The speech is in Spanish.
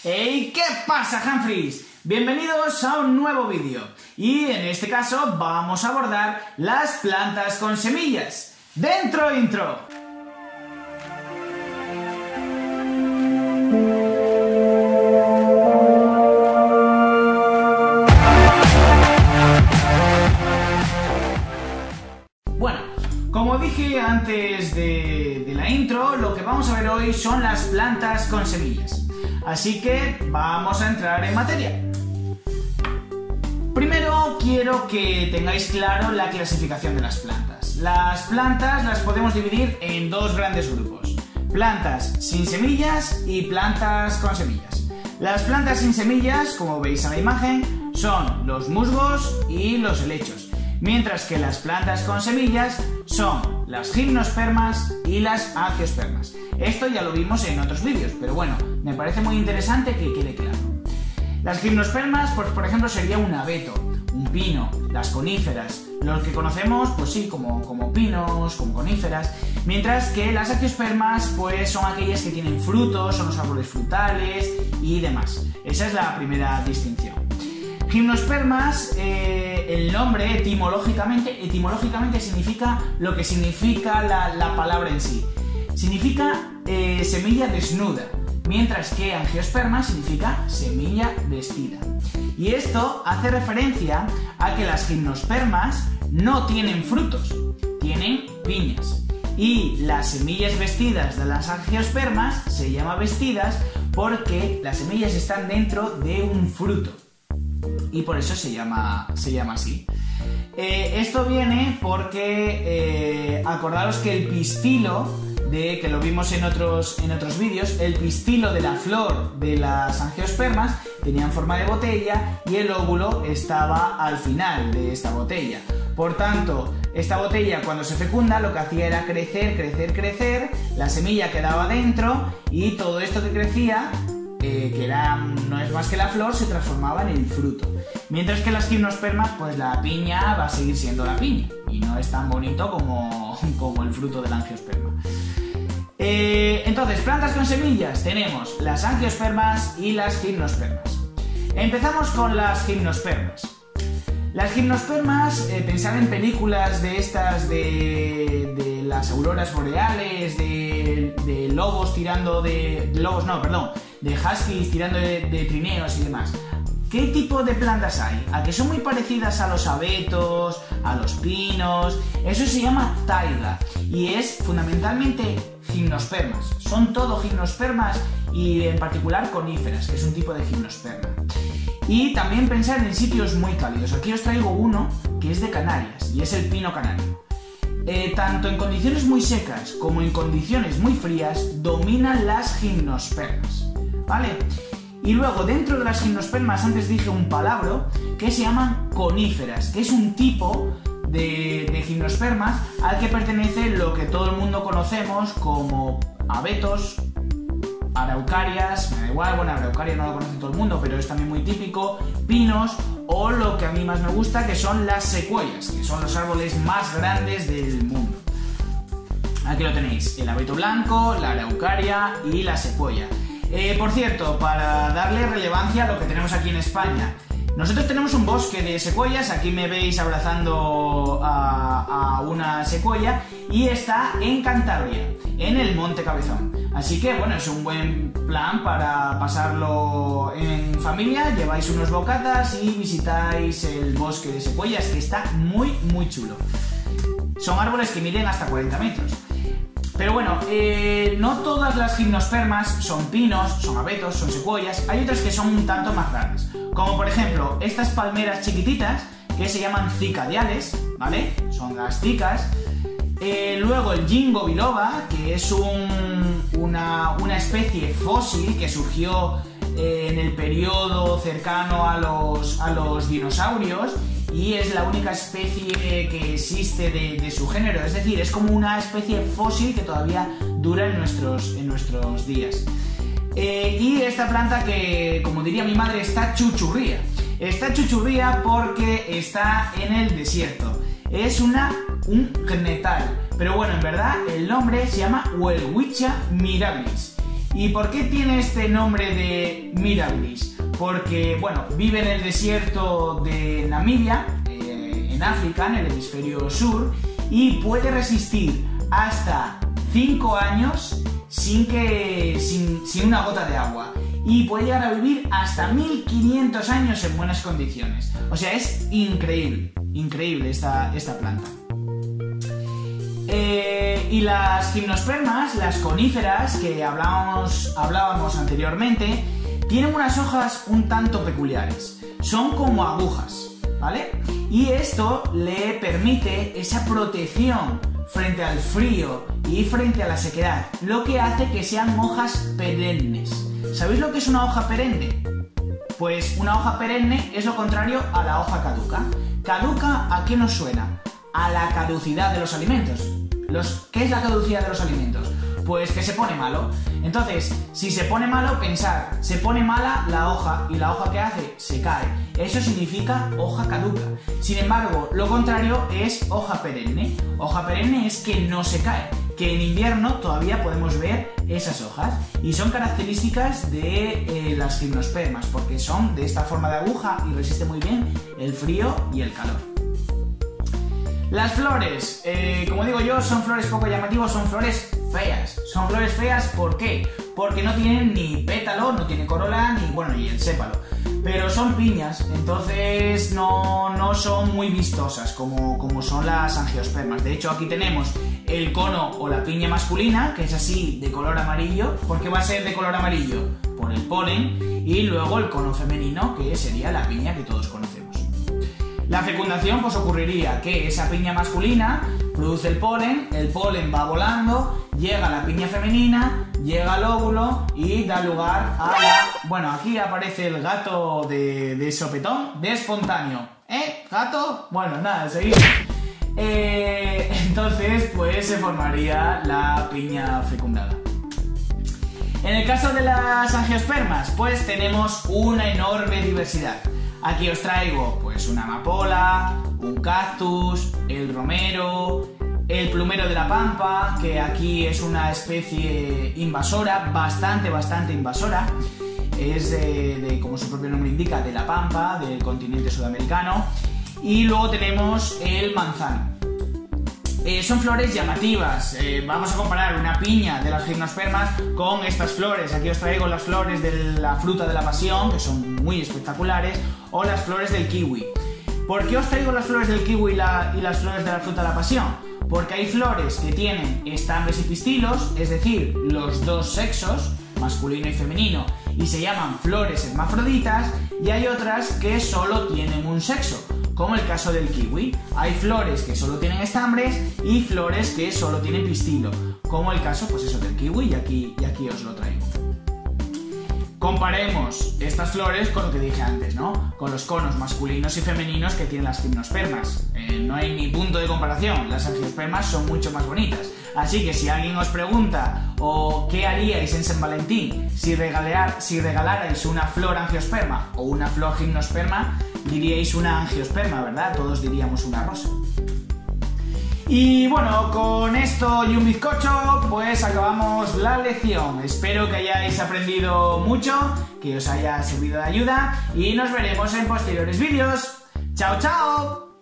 ¡Hey! ¿Qué pasa, Humphries? Bienvenidos a un nuevo vídeo y en este caso vamos a abordar las plantas con semillas. ¡Dentro intro! Bueno, como dije antes de la intro, lo que vamos a ver hoy son las plantas con semillas. Así que vamos a entrar en materia. Primero quiero que tengáis claro la clasificación de las plantas. Las plantas las podemos dividir en dos grandes grupos: plantas sin semillas y plantas con semillas. Las plantas sin semillas, como veis en la imagen, son los musgos y los helechos, mientras que las plantas con semillas son las gimnospermas y las angiospermas. Esto ya lo vimos en otros vídeos, pero bueno, me parece muy interesante que quede claro. Las gimnospermas, pues por ejemplo, sería un abeto, un pino, las coníferas, los que conocemos, pues sí, como pinos, como coníferas, mientras que las angiospermas, pues son aquellas que tienen frutos, son los árboles frutales y demás. Esa es la primera distinción. Gimnospermas, el nombre etimológicamente significa lo que significa la palabra en sí. Significa semilla desnuda, mientras que angiosperma significa semilla vestida. Y esto hace referencia a que las gimnospermas no tienen frutos, tienen piñas. Y las semillas vestidas de las angiospermas se llaman vestidas porque las semillas están dentro de un fruto. Y por eso se llama así. Esto viene porque acordaros que el pistilo, que lo vimos en otros vídeos, el pistilo de la flor de las angiospermas tenía forma de botella y el óvulo estaba al final de esta botella. Por tanto, esta botella cuando se fecunda lo que hacía era crecer, la semilla quedaba dentro y todo esto que crecía, no es más que la flor, se transformaba en el fruto. Mientras que las gimnospermas, pues la piña va a seguir siendo la piña y no es tan bonito como el fruto de la angiosperma. Entonces, plantas con semillas tenemos las angiospermas y las gimnospermas. Empezamos con las gimnospermas. Las gimnospermas, pensad en películas de estas de las auroras boreales, de lobos tirando de huskies tirando de trineos y demás. ¿Qué tipo de plantas hay? ¿A que son muy parecidas a los abetos, a los pinos? Eso se llama taiga y es fundamentalmente gimnospermas. Son todo gimnospermas y en particular coníferas, que es un tipo de gimnosperma. Y también pensar en sitios muy cálidos. Aquí os traigo uno que es de Canarias y es el pino canario. Tanto en condiciones muy secas como en condiciones muy frías dominan las gimnospermas, ¿vale? Y luego dentro de las gimnospermas antes dije un palabro que se llaman coníferas, que es un tipo de gimnospermas al que pertenece lo que todo el mundo conocemos como abetos, araucarias, me da igual, bueno, araucaria no lo conoce todo el mundo, pero es también muy típico, pinos o lo que a mí más me gusta, que son las secuoyas, que son los árboles más grandes del mundo. Aquí lo tenéis, el abeto blanco, la araucaria y la secuoya. Por cierto, para darle relevancia a lo que tenemos aquí en España, nosotros tenemos un bosque de secuoyas, aquí me veis abrazando a una secuoya y está en Cantabria, en el Monte Cabezón. Así que bueno, es un buen plan para pasarlo en familia, lleváis unos bocatas y visitáis el bosque de secuoyas, que está muy muy chulo. Son árboles que miden hasta 40 metros. Pero bueno, no todas las gimnospermas son pinos, son abetos, son secuoyas. Hay otras que son un tanto más raras, como por ejemplo estas palmeras chiquititas que se llaman cicadiales, ¿vale? Son las cicas. Luego el Ginkgo biloba, que es una especie fósil que surgió en el periodo cercano a los dinosaurios y es la única especie que existe de su género, es decir, es como una especie fósil que todavía dura en nuestros días. Y esta planta que, como diría mi madre, está chuchurría. Está chuchurría porque está en el desierto. Es un gnetal, pero bueno, en verdad el nombre se llama Welwitschia mirabilis. ¿Y por qué tiene este nombre de mirabilis, porque, bueno, vive en el desierto de Namibia, en África, en el hemisferio sur, y puede resistir hasta 5 años sin una gota de agua. Y puede llegar a vivir hasta 1500 años en buenas condiciones. O sea, es increíble, increíble esta planta. Y las gimnospermas, las coníferas que hablábamos anteriormente, tienen unas hojas un tanto peculiares. Son como agujas, ¿vale? Y esto le permite esa protección frente al frío y frente a la sequedad, lo que hace que sean hojas perennes. ¿Sabéis lo que es una hoja perenne? Pues una hoja perenne es lo contrario a la hoja caduca. ¿Caduca a qué nos suena? A la caducidad de los alimentos. ¿Qué es la caducidad de los alimentos? Pues que se pone malo. Entonces, si se pone malo, pensar, se pone mala la hoja, y la hoja que hace se cae. Eso significa hoja caduca. Sin embargo, lo contrario es hoja perenne. Hoja perenne es que no se cae, que en invierno todavía podemos ver esas hojas, y son características de las gimnospermas, porque son de esta forma de aguja y resisten muy bien el frío y el calor. Las flores, como digo yo, son flores poco llamativas, son flores feas. Son flores feas, ¿por qué? Porque no tienen ni pétalo, no tiene corola, ni el sépalo. Pero son piñas, entonces no son muy vistosas como son las angiospermas. De hecho, aquí tenemos el cono o la piña masculina, que es así de color amarillo. ¿Por qué va a ser de color amarillo? Por el polen. Y luego el cono femenino, que sería la piña que todos conocemos. La fecundación pues ocurriría que esa piña masculina produce el polen va volando, llega a la piña femenina, llega al óvulo y da lugar a la... Bueno, aquí aparece el gato de sopetón, de espontáneo. ¿Gato? Bueno, nada, seguimos. Entonces, pues se formaría la piña fecundada. En el caso de las angiospermas, pues tenemos una enorme diversidad. Aquí os traigo pues una amapola, un cactus, el romero, el plumero de la pampa, que aquí es una especie invasora, bastante invasora. Es como su propio nombre indica, de la pampa, del continente sudamericano. Y luego tenemos el manzano. Son flores llamativas. Vamos a comparar una piña de las gimnospermas con estas flores. Aquí os traigo las flores de la fruta de la pasión, que son muy espectaculares, o las flores del kiwi. ¿Por qué os traigo las flores del kiwi y las flores de la fruta de la pasión? Porque hay flores que tienen estambres y pistilos, es decir, los dos sexos, masculino y femenino, y se llaman flores hermafroditas, y hay otras que solo tienen un sexo, como el caso del kiwi. Hay flores que solo tienen estambres y flores que solo tienen pistilo, como el caso, pues eso, del kiwi, y aquí os lo traigo. Comparemos estas flores con lo que dije antes, ¿no? Con los conos masculinos y femeninos que tienen las gimnospermas. No hay ni punto de comparación, las angiospermas son mucho más bonitas. Así que si alguien os pregunta o qué haríais en San Valentín si regalarais una flor angiosperma o una flor gimnosperma, diríais una angiosperma, ¿verdad? Todos diríamos una rosa. Y bueno, con esto y un bizcocho, pues acabamos la lección. Espero que hayáis aprendido mucho, que os haya servido de ayuda, y nos veremos en posteriores vídeos. ¡Chao, chao!